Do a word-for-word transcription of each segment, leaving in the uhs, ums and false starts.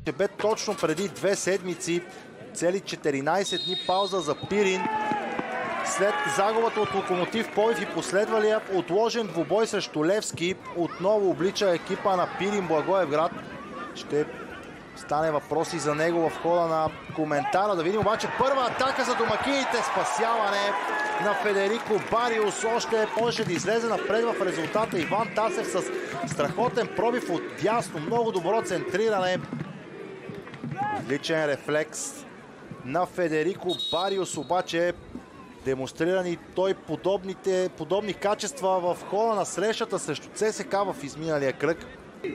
Бе точно преди две седмици, цели четиринайсет дни пауза за Пирин. След загубата от Локомотив Пловдив и последвалия отложен двубой срещу Левски, отново облича екипа на Пирин Благоевград. Ще стане въпроси за него в хода на коментара. Да видим обаче първа атака за домакините. Спасяване на Федерико Бариус. Още можеше да излезе напред в резултата. Иван Тасев с страхотен пробив от дясно. Много добро центриране. Отличен рефлекс на Федерико Бариус, обаче демонстрирани той подобните, подобни качества в хода на срещата срещу ЦСКА в изминалия кръг.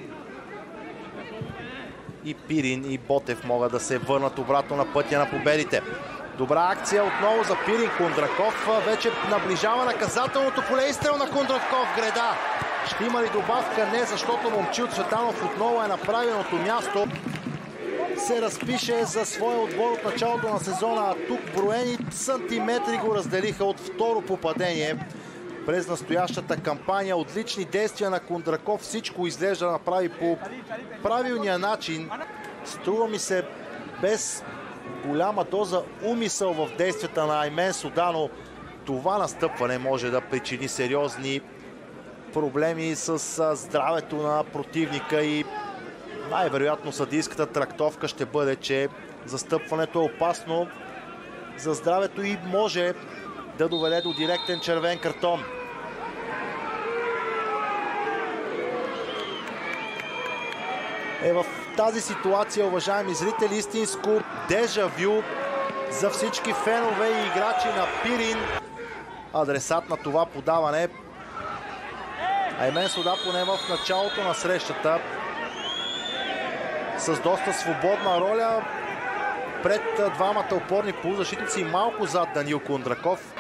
И Пирин, и Ботев могат да се върнат обратно на пътя на победите. Добра акция отново за Пирин. Кондраков вече наближава наказателното поле. Изстрел на Кондраков. Греда. Ще има ли добавка? Не, защото Момчил Цветанов отново е на правилното място. Се разпише за своя отбор от началото на сезона, а тук броени сантиметри го разделиха от второ попадение през настоящата кампания. Отлични действия на Кондраков, всичко изглежда да направи по правилния начин. Струва ми се без голяма доза умисъл в действията на Аймен Судано. Това настъпване може да причини сериозни проблеми с здравето на противника и най-вероятно съдийската трактовка ще бъде, че застъпването е опасно за здравето и може да доведе до директен червен картон. Е, в тази ситуация, уважаеми зрители, истинско дежавю за всички фенове и играчи на Пирин. Адресат на това подаване Аймен Суда поне в началото на срещата с доста свободна роля пред двамата опорни полузащитници и малко зад Данил Кондраков.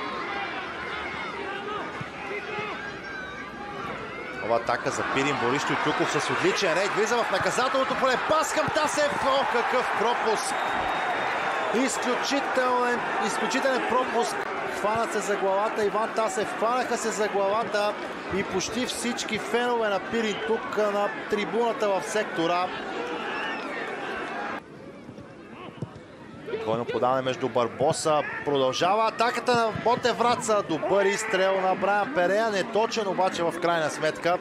Това атака за Пирин. Борис Тютюков с отличен рейд. Влиза в наказателното поле. Пас към Тасев. О, какъв пропуск! Изключителен, изключителен пропуск. Хванат се за главата. Иван Тасев. Хванаха се за главата и почти всички фенове на Пирин тук на трибуната в сектора. Двойно подаване между Барбоса. Продължава атаката на Ботевраца. Добър изстрел на Брайан Перея. Неточен обаче в крайна сметка.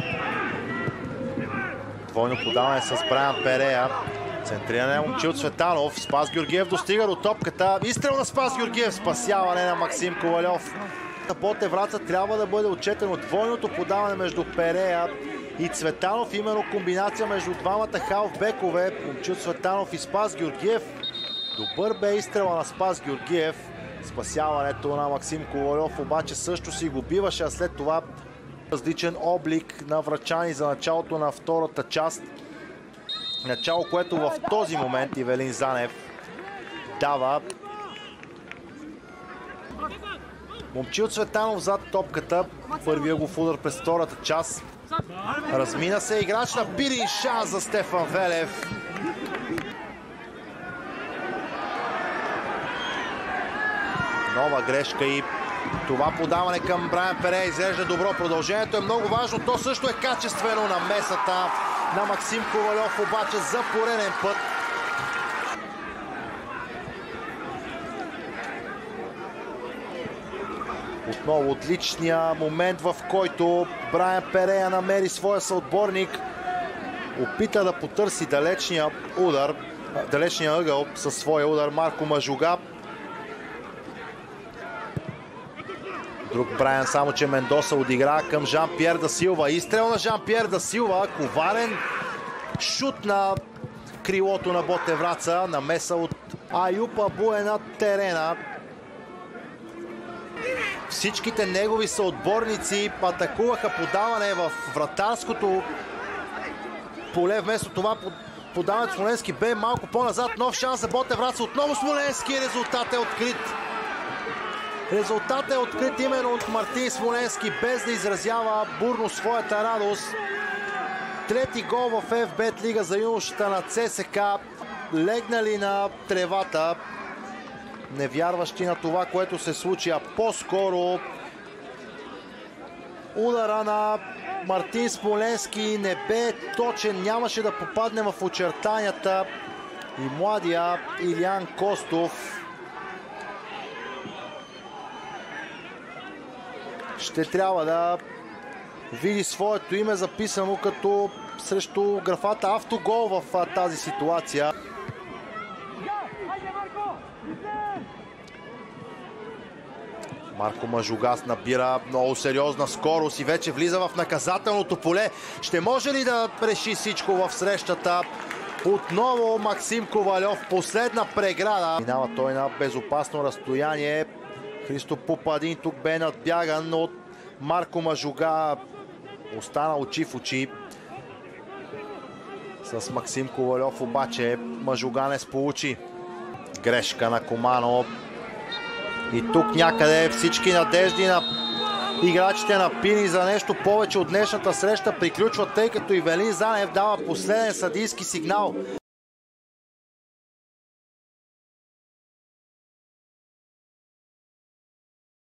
Двойно подаване с Брайан Перея. Центриране на Момчил Цветанов. Спас Георгиев достига до топката. Изстрел на Спас Георгиев. Спасяване на Максим Ковалев. Ботевраца трябва да бъде отчетено двойното подаване между Перея и Цветанов. Именно комбинация между двамата халфбекове. Момчил Цветанов и Спас Георгиев. Добър бе изстрела на Спас Георгиев. Спасяването на Максим Ковалев обаче също си го биваше, а след това различен облик на врачани за началото на втората част. Начало, което в този момент Ивелин Занев дава. Момчил Цветанов зад топката. Първия го в удар през втората част. Размина се играч на Пирин. Шанс за Стефан Велев. Нова грешка и това подаване към Брайан Перея изглежда добро. Продължението е много важно. То също е качествено. На месата на Максим Ковалев обаче за пореден път. Отново отличния момент, в който Брайан Перея намери своя съотборник. Опита да потърси далечния удар, далечния ъгъл със своя удар Марко Мажуга. Друг Брайан, само че Мендоса отигра към Жан-Пьер да Силва. Изстрел на Жан-Пьер да Силва. Коварен шут на крилото на Ботевраца. Намеса от Аюп Абу е на терена. Всичките негови съотборници атакуваха подаване в вратарското поле. Вместо това подаването Смоленски бе малко по-назад. Нов шанс за Ботевраца. Отново Смоленски. Резултат е открит. Резултатът е открит именно от Мартин Смоленски, без да изразява бурно своята радост. Трети гол в Еф Бет Лига за юношата на ЦСКА. Легнали на тревата, невярващи на това, което се случи, а по-скоро удара на Мартин Смоленски не бе точен, нямаше да попадне в очертанията и младия Илиян Костов ще трябва да види своето име записано като срещу графата автогол в тази ситуация. Марко Мажугас набира много сериозна скорост и вече влиза в наказателното поле. Ще може ли да реши всичко в срещата? Отново Максим Ковалев, последна преграда. Минава той на безопасно разстояние. Христо Пупадин тук бе надбяган от Марко Мажуга. Остана очи в очи с Максим Ковалев, обаче Мажуга не сполучи. Грешка на Комано. И тук някъде всички надежди на играчите на Пирин за нещо повече от днешната среща приключват, тъй като Ивелин Занев дава последен съдийски сигнал.